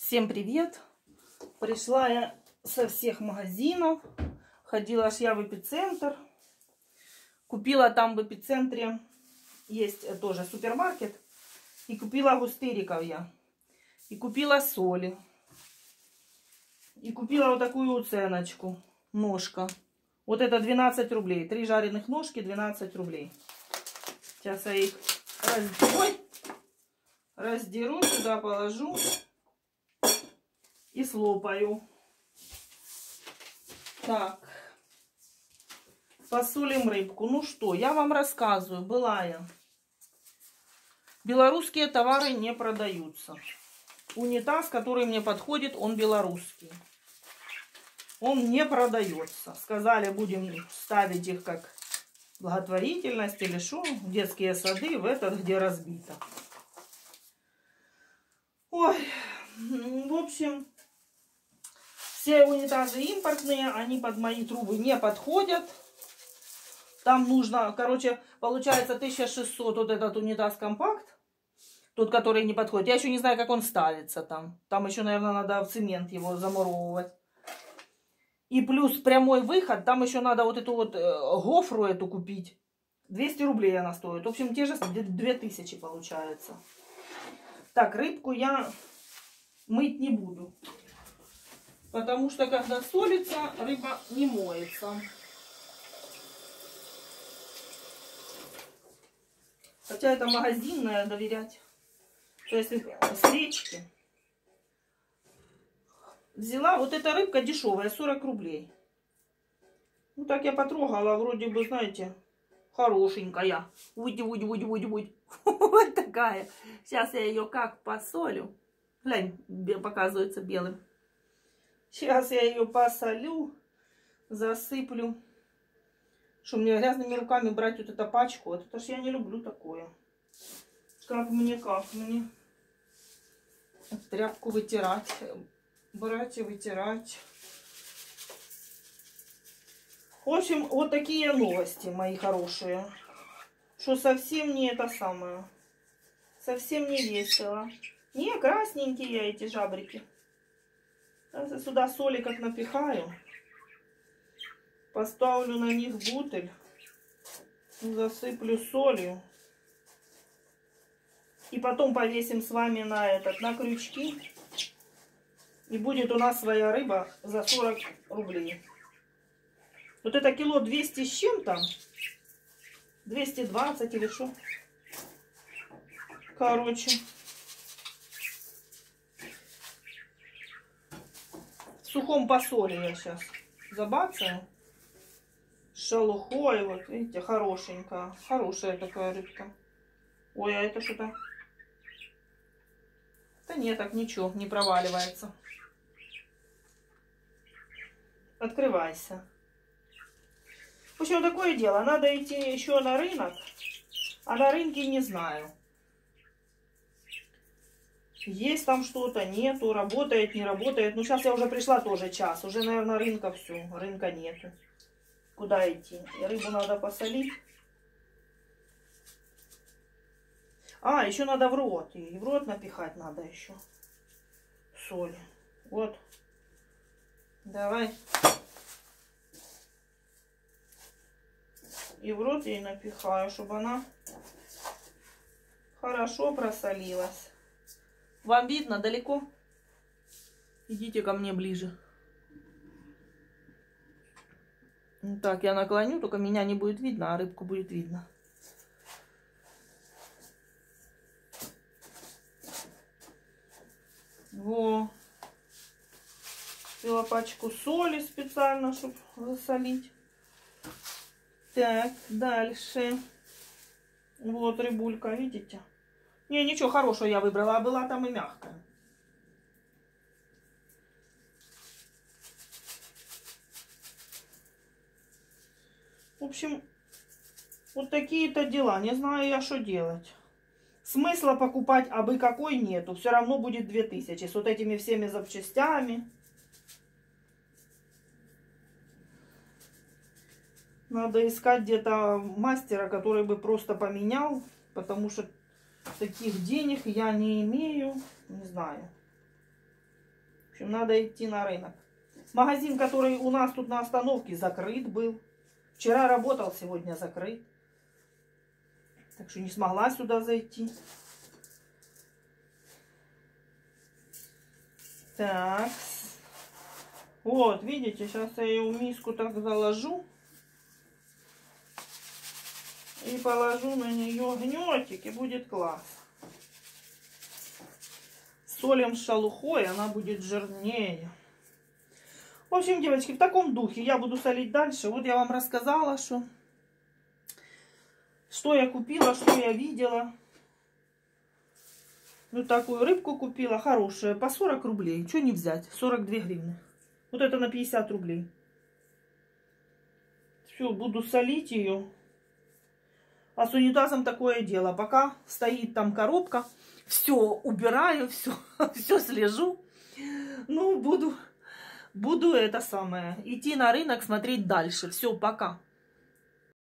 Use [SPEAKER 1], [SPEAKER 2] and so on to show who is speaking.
[SPEAKER 1] Всем привет! Пришла я со всех магазинов. Ходила аж я в эпицентр. Купила там в эпицентре, есть тоже супермаркет. И купила густыриков я. И купила соли. И купила вот такую уценочку. Ножка. Вот это 12 рублей. 3 жареных ножки, 12 рублей. Сейчас я их раздеру, сюда положу. И слопаю. Так. Посолим рыбку. Ну что, я вам рассказываю. Была я. Белорусские товары не продаются. Унитаз, который мне подходит, он белорусский. Он не продается. Сказали, будем ставить их как благотворительность или что. Детские сады в этот, где разбито. Ой. В общем... Все унитазы импортные, они под мои трубы не подходят. Там нужно, короче, получается 1600 вот этот унитаз компакт. Тот, который не подходит. Я еще не знаю, как он ставится там. Там еще, наверное, надо в цемент его замуровывать. И плюс прямой выход. Там еще надо вот эту вот гофру эту купить. 200 рублей она стоит. В общем, те же 2000 получается. Так, рыбку я мыть не буду. Потому что, когда солится, рыба не моется. Хотя это магазинное, доверять. То есть с речки. Взяла, вот эта рыбка дешевая, 40 рублей. Ну, так я потрогала, вроде бы, знаете, хорошенькая. Будь. Вот такая. Сейчас я ее как посолю. Глянь, показывается белым. Сейчас я ее посолю, засыплю. Что мне грязными руками брать вот эту пачку? Вот это ж я не люблю такое. Как мне? Тряпку вытирать. Брать и вытирать. В общем, вот такие новости, мои хорошие. Что совсем не это самое. Совсем не весело. Не, красненькие эти жабрики. Сейчас я сюда соли как напихаю. Поставлю на них бутыль. Засыплю солью. И потом повесим с вами на крючки. И будет у нас своя рыба за 40 рублей. Вот это кило 200 с чем-то. 220 или что. Короче. В сухом посоле я сейчас забацаю. С шелухой. Вот, видите, хорошенькая. Хорошая такая рыбка. Ой, а это что-то... Да нет, так ничего, не проваливается. Открывайся. В общем, такое дело. Надо идти еще на рынок. А на рынке не знаю. Есть там что-то, нету, работает, не работает. Ну, сейчас я уже пришла тоже час. Уже, наверное, рынка все. Рынка нету. Куда идти? И рыбу надо посолить. А, еще надо в рот. И в рот напихать надо еще. Соли. Вот. Давай. И в рот ей напихаю, чтобы она хорошо просолилась. Вам видно далеко? Идите ко мне ближе. Так, я наклоню, только меня не будет видно, а рыбку будет видно. Во. Купила пачку соли специально, чтобы засолить. Так, дальше. Вот рыбулька, видите? Не, ничего хорошего я выбрала, а была там и мягкая. В общем, вот такие-то дела. Не знаю я, что делать. Смысла покупать абы какой нету. Все равно будет 2000 с вот этими всеми запчастями. Надо искать где-то мастера, который бы просто поменял. Потому что таких денег я не имею. Не знаю. общем, надо идти на рынок. Магазин, который у нас тут на остановке, закрыт был. Вчера работал, сегодня закрыт. Так что не смогла сюда зайти. Так. Вот, видите, сейчас я ее в миску так заложу. И положу на нее гнетик, и будет класс. Солим с шелухой, она будет жирнее. В общем, девочки, в таком духе я буду солить дальше. Вот я вам рассказала, что я купила, что я видела. Ну, такую рыбку купила, хорошая, по 40 рублей. Что не взять? 42 гривны. Вот это на 50 рублей. Все, буду солить ее. А с унитазом такое дело. Пока стоит там коробка, все убираю, все слежу. Ну, буду это самое, идти на рынок, смотреть дальше. Все, пока.